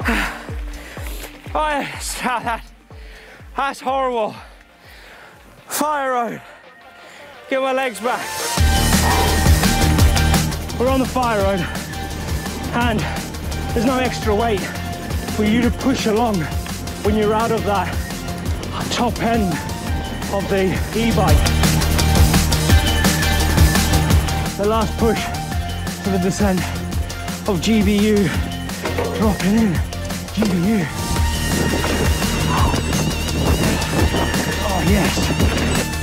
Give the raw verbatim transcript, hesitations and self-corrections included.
Oh, that, that's horrible. Fire road. Get my legs back. We're on the fire road and there's no extra weight for you to push along when you're out of that top end of the e-bike. The last push to the descent of G B U. Dropping in, G B U. Oh yes.